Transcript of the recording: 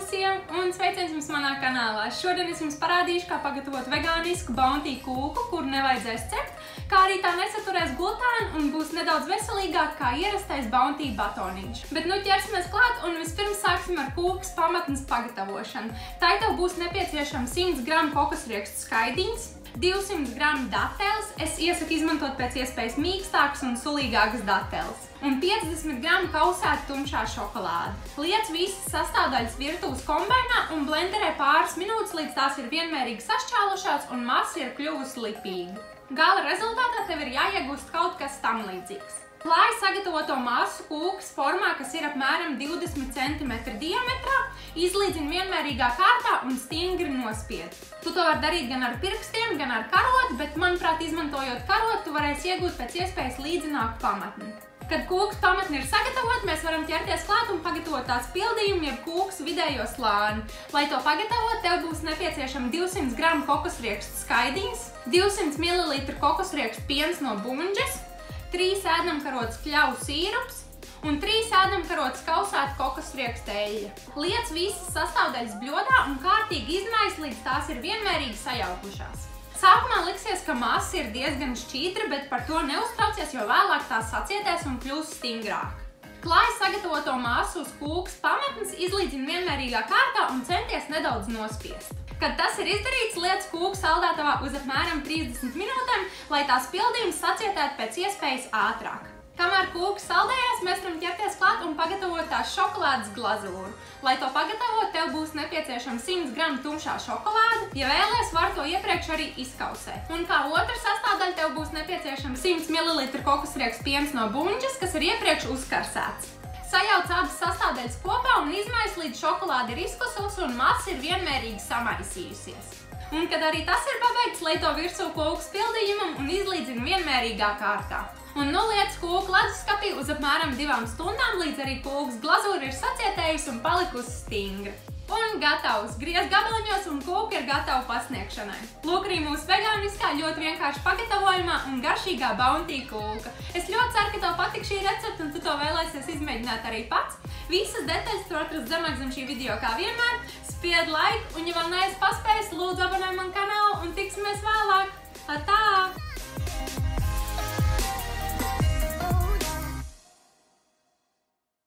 visiem un sveiciens jums manā kanālā. Šodien es jums parādīšu, kā pagatavot vegānisku Bounty kūku, kuru nevajadzēs cept, kā arī tā nesaturēs glutēnu un būs nedaudz veselīgāk kā ierastais Bounty batoniņš. Bet nu ķersimies klāt un vispirms sāksim ar kūkas pamatnes pagatavošanu. Tai tev būs nepieciešams 100 g kokosriekstu skaidiņas, 200 g dateles, es iesaku izmantot pēc iespējas mīkstākas un sulīgākas dateles, un 50 g kausēta tumšā šokolāde. Liec visas sastāvdaļas virtuves kombainā un blenderē pāris minūtes, līdz tās ir vienmērīgi sašķēlušās un masa ir kļuvusi lipīga. Gala rezultātā tev ir jāiegūst kaut kas tam līdzīgs. Klāj sagatavoto masu kūkas formā, kas ir apmēram 20 cm diametrā, izlīdzini vienmērīgā kārtā un stingri nospied. Tu to vari darīt gan ar pirkstiem, gan ar karotu, bet, manuprāt, izmantojot karotu, tu varēsi iegūt pēc iespējas līdzināku pamatni. Kad kūkas pamatni ir sagatavot, mēs varam ķerties klāt un pagatavot tās pildījumu, jeb kūkas vidējo slāni. Lai to pagatavot, tev būs nepieciešama 200 g kokosriekstu skaidiņas, 200 ml kokosriekstu piens no buņģes, 3 ēdamkarotes kļavu sīrups un 3 ēdamkarotes kausēta kokosriekstu eļļa. Liec visas sastāvdaļas bļodā un kārtīgi izmaisi, līdz tās ir vienmērīgi sajaukušās. Sākumā liksies, ka masa ir diezgan šķīdra, bet par to neuztraucies, jo vēlāk tā sacietēs un kļūs stingrāk. Klāj sagatavoto masu uz kūkas pamatnes, izlīdzini vienmērīgā kārtā un centies nedaudz nospiest. Kad tas ir izdarīts, liec kūku saldētavā uz apmēram 30 minūtēm, lai tās pildījums sacietētu pēc iespējas ātrāk. Kamēr kūka saldējās, mēs varam ķerties klāt un pagatavot tās šokolādes glazūru. Lai to pagatavot, tev būs nepieciešams 100 g tumšā šokolāde. Ja vēlies, var to iepriekš arī izkausēt. Un kā otra sastāvdaļa, tev būs nepieciešams 100 ml kokosriekstu piens no buņģes, kas ir iepriekš uzkarsēts. Sajauc abas sastāvdaļas kopā un izmaisi, līdz šokolāde ir izkususi un masa ir vienmērīgi samaisījusies. Un kad arī tas ir pabeigts, lej to virsū kūkas pildījumam un izlīdzini vienmērīgā kārtā. Un nu liec kūku leduskapī uz apmēram 2 stundām, līdz arī kūkas glazūra ir sacietējusi un palikusi stingra. Un gatavs! Griez gabaliņos un kūka ir gatava pasniegšanai. Lūk arī mūsu vegāniskā, ļoti vienkārši pagatavojumā un garšīgā Bounty kūka. Es ļoti ceru, ka tev patīk šī recepte un tu to vēlēsies izmēģināt arī pats. Visas detaļas tu atrast zemāk zem šī video kā vienmēr. Spied like un, ja vēl neesi paspējis, lūdzu abonē man kanālu un tiksimies vēlāk. Atā!